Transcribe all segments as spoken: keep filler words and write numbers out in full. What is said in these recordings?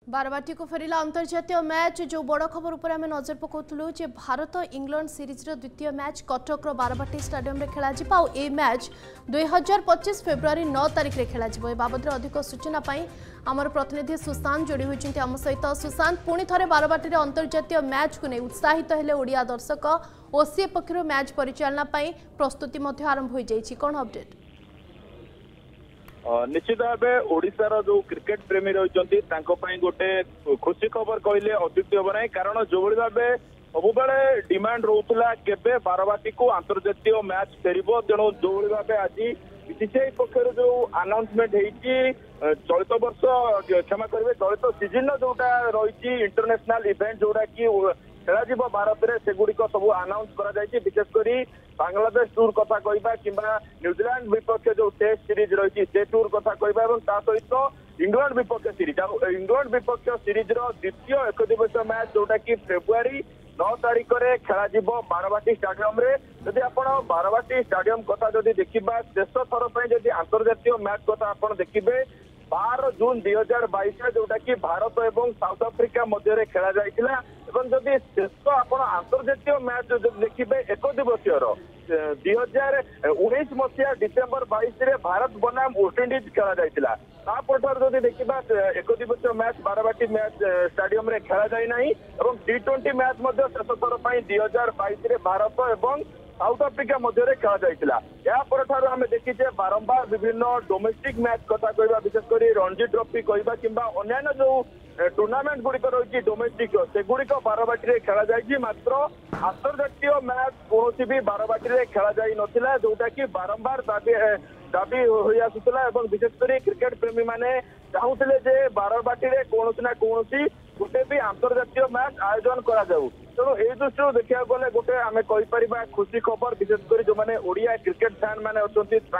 बारवाटी को फेरिला अंतर्जातीय मैच जो बड़ खबर उपर आम नजर पकाउलु जे भारत इंग्लैंड सीरीज द्वितीय मैच कटक बारवाटी स्टाडियम रे खेला जिबा और ए मैच दुई हजार पच्चीस फेब्रुआरी नौ तारिख रे खेला जिबो। ए बाबद अधिक सूचना पाई आमर प्रतिनिधि सुशांत जोड़ी होइछन्ते आम सहित। सुशांत पुणी थरे बारवाटी रे अंतर्जातीय मैच को नै उत्साहित हेले ओडिया दर्शक ओसीए पक्षरु मैच परिचालना पाई प्रस्तुति मध्ये आरंभ होई जाईछि। कोन अपडेट? निश्चित भाव ओडिशार जो क्रिकेट प्रेमी रही गोटे खुशी खबर कहले अत्युक्ति हम ना, कारण जो भाव सब डिमांड रोला केबे बारवाटी को अंतर्जातीय मैच फेर तेणु जो भाव आज बीसीसीआई पक्षर जो अनाउंसमेंट होती चलित वर्ष क्षमा करेंगे चलित सीजन जोटा रही इंटरनेशनल इवेंट जोटा कि खेला भारत में सेगुड़िक सब अनाउंस विशेषकर बांग्लादेश टूर कथा कहवा कि न्यूजीलैंड विपक्ष जो टेस्ट सीरीज रही से टूर कथा कहवा सहित इंग्लैंड विपक्ष सीरीज इंग्लैंड विपक्ष सीरीज द्वितीय एक दिवसीय मैच जोटा कि फेब्रुआरी नौ तारिख में खेल बारवाटी स्टाडियम रे। जदि आपण बारवाटी स्टाडियम कथा जदि देखा शेष थर पर अंतर्जातीय मैच कथा आप देखिए बारह जून दुई हजार बैश जोटा कि भारत और साउथ आफ्रिका मध्य खेला जाइथिला एवं जदि शेष आप अंतर्जातीय मैच देखिए एक दिवसीय दुई हजार उन्नीस मसीहा डिसेम्बर बैश भारत बनाम वेस्टइंडीज खेला जाइथिला। तापर जदि देखा एक दिवसीय मैच बारवाटी मैच स्टाडियम रे खेला जाई नाही एवं टी ट्वेंटी मैच शेष थर पर दुई हजार बैश भारत और साउथ आफ्रिका मध्य खेला जाइथिला। या पर आम देखीचे बारंबार विभिन्न डोमेस्टिक मैच कथा कहवा विशेषकर रणजी ट्रॉफी कहवा किंबा अन्य जो टूर्नामेंट गुड़िक रही डोमेस्टिक सेगुड़िक बारवाटी खेला जाइए, मात्र अंतर्जातीय मैच कौन भी बारवाटी खेला जाई नथिला जोटा कि बारंबार दाबी दाबी हो आसुला एवं विशेषकर क्रिकेट प्रेमी माने चाहूले जे बारवाटी कौन ना कौन गोटे भी अंतर्जातीय मैच आयोजन करा जाऊ। तेणु यह दृष्टि देखा गले गोटे आम कहीपर खुशी खबर विशेषकर जो मैंने ओडिया क्रिकेट फैन मैंने अच्छा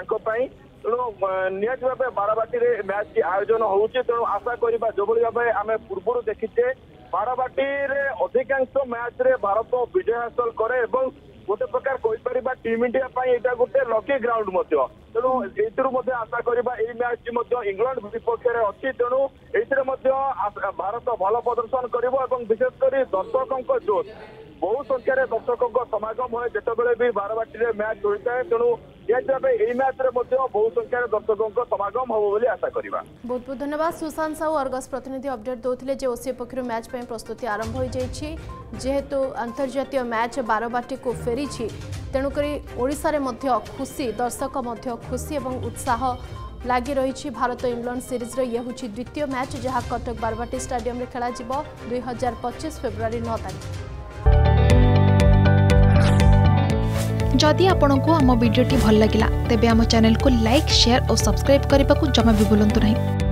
तेणु निहत भाव बारवाटी मैच की आयोजन होउछि। तेणु आशा करवा जो भाव आम पूर्व देखीचे बारवाटी अधिकांश मैच रे भारत विजय हासिल करे एवं गोटे प्रकार कहीपर टीम इंडिया यहाँ गोटे लकी ग्राउंड तेणु ये आशा करवा यही मैच इंग्लैंड विपक्ष में अच्छी। तेणु ये भारत भल प्रदर्शन कर विशेषकर दर्शकों जोश बहु संख्यार दर्शकों समागम हुए जिते भी बारवाटी मैच होता है। तेणु यही मैच बहु संख्यार दर्शकों समागम हम बोली आशा करवा। बहुत बहुत धन्यवाद सुशांत साहू अर्गस प्रतिनिधि अपडेट देते ओसीए पक्षर मैच पर प्रस्तुति आरंभ हो जाइए जेहेतु अंतर्जातीय मैच बारवाटी को फेरी तेणुक ओडिशा रे मध्य खुशी दर्शक मध्य खुशी और उत्साह लगी रही। भारत इंग्लैंड सीरीज ये हूँ द्वितीय मैच जहाँ कटक बारवाटी स्टाडियम रे खेला जिवो दुई हजार पच्चीस फेब्रुआरी नौ तारिख। जदि आपंक आम भिडी भल लगा तेब आम चैनल को लाइक शेयर और सब्सक्राइब करने को जमा भी भूलु नहीं।